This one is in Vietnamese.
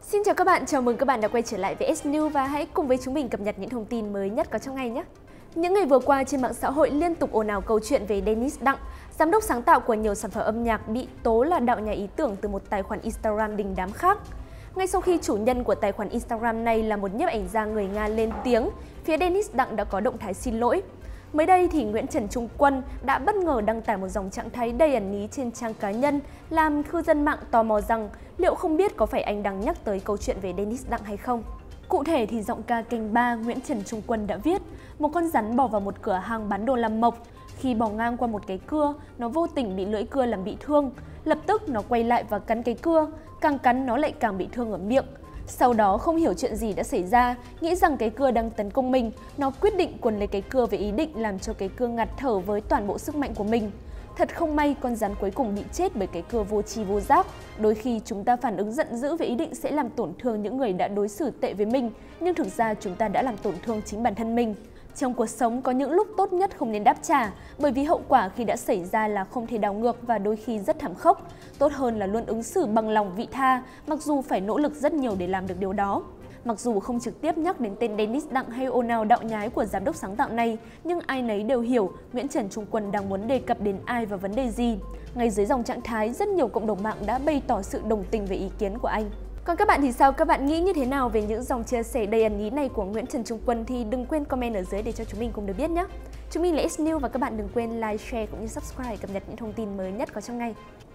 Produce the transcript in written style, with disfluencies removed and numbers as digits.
Xin chào các bạn, chào mừng các bạn đã quay trở lại với S News và hãy cùng với chúng mình cập nhật những thông tin mới nhất có trong ngày nhé. Những ngày vừa qua trên mạng xã hội liên tục ồn ào câu chuyện về Dennis Đặng, giám đốc sáng tạo của nhiều sản phẩm âm nhạc bị tố là đạo nhái ý tưởng từ một tài khoản Instagram đình đám khác. Ngay sau khi chủ nhân của tài khoản Instagram này là một nhiếp ảnh gia người Nga lên tiếng, phía Dennis Đặng đã có động thái xin lỗi. Mới đây thì Nguyễn Trần Trung Quân đã bất ngờ đăng tải một dòng trạng thái đầy ẩn ý trên trang cá nhân, làm cư dân mạng tò mò rằng liệu không biết có phải anh đang nhắc tới câu chuyện về Dennis Đặng hay không. Cụ thể thì giọng ca kênh 3 Nguyễn Trần Trung Quân đã viết: một con rắn bò vào một cửa hàng bán đồ làm mộc. Khi bò ngang qua một cái cưa, nó vô tình bị lưỡi cưa làm bị thương. Lập tức nó quay lại và cắn cái cưa, càng cắn nó lại càng bị thương ở miệng. Sau đó không hiểu chuyện gì đã xảy ra, nghĩ rằng cái cưa đang tấn công mình, nó quyết định quấn lấy cái cưa với ý định làm cho cái cưa ngạt thở với toàn bộ sức mạnh của mình. Thật không may, con rắn cuối cùng bị chết bởi cái cưa vô tri vô giác. Đôi khi chúng ta phản ứng giận dữ với ý định sẽ làm tổn thương những người đã đối xử tệ với mình, nhưng thực ra chúng ta đã làm tổn thương chính bản thân mình. Trong cuộc sống có những lúc tốt nhất không nên đáp trả, bởi vì hậu quả khi đã xảy ra là không thể đảo ngược và đôi khi rất thảm khốc. Tốt hơn là luôn ứng xử bằng lòng vị tha, mặc dù phải nỗ lực rất nhiều để làm được điều đó. Mặc dù không trực tiếp nhắc đến tên Dennis Đặng hay ồn ào đạo nhái của giám đốc sáng tạo này, nhưng ai nấy đều hiểu Nguyễn Trần Trung Quân đang muốn đề cập đến ai và vấn đề gì. Ngay dưới dòng trạng thái, rất nhiều cộng đồng mạng đã bày tỏ sự đồng tình về ý kiến của anh. Còn các bạn thì sao? Các bạn nghĩ như thế nào về những dòng chia sẻ đầy ẩn ý này của Nguyễn Trần Trung Quân thì đừng quên comment ở dưới để cho chúng mình cùng được biết nhé. Chúng mình là S News và các bạn đừng quên like, share cũng như subscribe cập nhật những thông tin mới nhất có trong ngày.